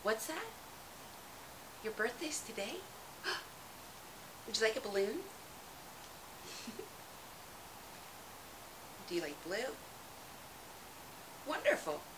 What's that? Your birthday's today? Would you like a balloon? Do you like blue? Wonderful.